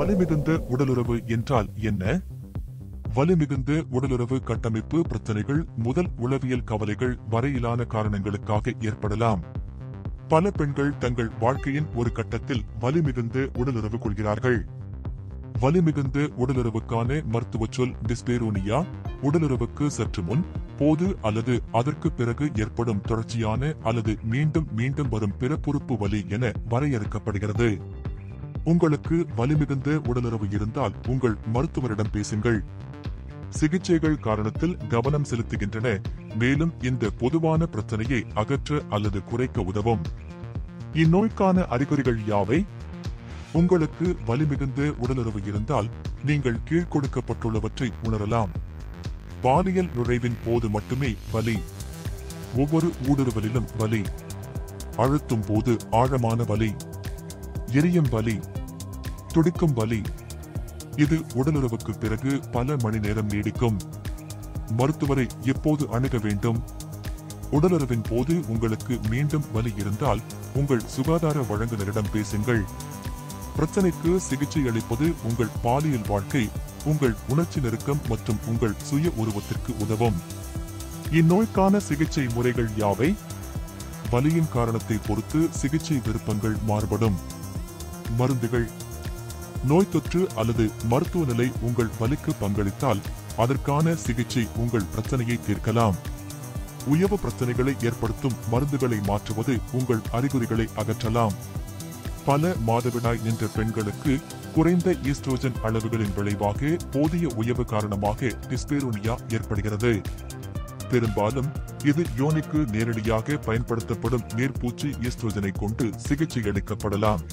வலிமிகுந்த உடலுறவு என்றால் என்ன? வலிமிகுந்த உடலுறவு கட்டமைப்பு பிரச்சனைகள் முதல் உளவியல் கவலைகள் வரையிலான காரணங்களுக்காக ஏற்படலாம். பல பெண்கள் தங்கள் வாழ்க்கையின் ஒரு கட்டத்தில் வலிமிகுந்த உடலுறவு கொள்கிறார்கள். வலிமிகுந்த உடலுறவுக்கான மருத்துவ சொல் டிஸ்பேரோனியா. உடலுறவுக்கு சற்று முன், போது அல்லது அதற்கு பிறகு ஏற்படும் தொடர்ச்சியான அல்லது மீண்டும் மீண்டும் வரும் பிறப்புறுப்பு வலி என வரையறுக்கப்படுகிறது. உங்களுக்கு வலிமிகுந்த உடலுறவு இருந்தால் உங்கள் மருத்துவரிடம் பேசுங்கள். சிகிச்சைகள் காரணத்தில் கவனம் செலுத்துகின்றன, மேலும் இந்த பொதுவான பிரச்சனையை அகற்ற அல்லது குறைக்க உதவும். இந்நோய்க்கான அறிகுறிகள் யாவை? உங்களுக்கு வலிமிகுந்த உடலுறவு இருந்தால் நீங்கள் கீழ்கொடுக்கப்பட்டுள்ளவற்றை உணரலாம். பாலியல் நுழைவின் போது மட்டுமே வலி, ஒவ்வொரு ஊடுருவலிலும் வலி, அழுத்தும் போது ஆழமான வலி, எரியும் வலி, துடிக்கும் வலி. இது உடலுறவுக்கு பிறகு பல மணி நேரம் நீடிக்கும். மருத்துவரை எப்போது அணுக வேண்டும்? உடலுறவின் போது உங்களுக்கு மீண்டும் வலி இருந்தால் உங்கள் சுகாதார வழங்குநரிடம் பேசுங்கள். பிரச்சனைக்கு சிகிச்சை அளிப்பது உங்கள் பாலியல் வாழ்க்கை, உங்கள் உணர்ச்சி நெருக்கம் மற்றும் உங்கள் சுய உருவத்திற்கு உதவும். இந்நோய்க்கான சிகிச்சை முறைகள் யாவை? வலியின் காரணத்தை பொறுத்து சிகிச்சை விருப்பங்கள் மாறுபடும். மருந்துகள். நோய் தொற்று அல்லது மருத்துவ நிலை உங்கள் வலிக்கு பங்களித்தால் அதற்கான சிகிச்சை உங்கள் பிரச்சனையை தீர்க்கலாம். உயவு பிரச்சனைகளை ஏற்படுத்தும் மருந்துகளை மாற்றுவது உங்கள் அறிகுறிகளை அகற்றலாம். பல மாதவிடாய் நின்ற பெண்களுக்கு குறைந்த ஈஸ்ட்ரோஜன் அளவுகளின் விளைவாக போதிய உயவு காரணமாக டிஸ்பேரோனியா ஏற்படுகிறது. பெரும்பாலும் இது யோனிக்கு நேரடியாக பயன்படுத்தப்படும் மேற்பூச்சு ஈஸ்ட்ரோஜனை கொண்டு சிகிச்சை அளிக்கப்படலாம்.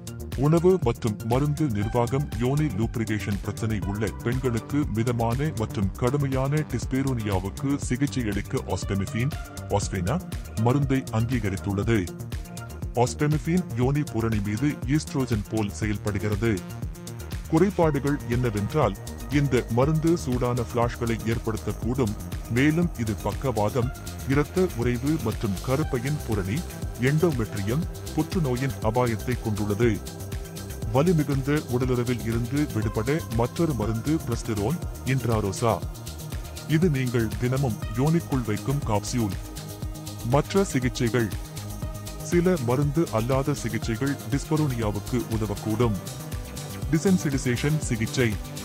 உணவு மற்றும் மருந்து நிர்வாகம். யோனி லூப்ரிகேஷன் பிரச்சனை உள்ள பெண்களுக்கு மிதமான மற்றும் கடுமையான டிஸ்பேரோனியாவுக்கு சிகிச்சை அளிக்க ஆஸ்பெமிஃபின் மருந்தை அங்கீகரித்துள்ளது. ஆஸ்பெமிஃபின் யோனி பூரணி மீது ஈஸ்ட்ரோஜன் போல் செயல்படுகிறது. குறைபாடுகள் என்னவென்றால் இந்த மருந்து சூடான பிளாஷ்களை ஏற்படுத்தக்கூடும், மேலும் இது பக்கவாதம், இரத்த உறைவு மற்றும் கருப்பையின் பூரணி, எண்டோமெட்ரியம், புற்றுநோயின் அபாயத்தை கொண்டுள்ளது. வலிமிகுந்த உடலுறவில் இருந்து விடுபட மற்றொரு மருந்து பிரஸ்டெரோன் இன்ட்ராரோசா. இது நீங்கள் தினமும் யோனிக்குள் வைக்கும் காப்சியூல். மற்ற சிகிச்சைகள். சில மருந்து அல்லாத சிகிச்சைகள் டிஸ்பரோனியாவுக்கு உதவக்கூடும். டிசென்சிடிசேஷன் சிகிச்சை,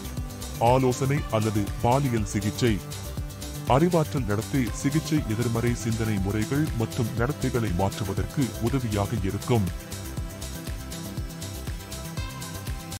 ஆலோசனை அல்லது பாலியல் சிகிச்சை, அறிவாற்றல் நடத்தை சிகிச்சை எதிர்மறை சிந்தனை முறைகள் மற்றும் நடத்தைகளை மாற்றுவதற்கு உதவியாக இருக்கும்.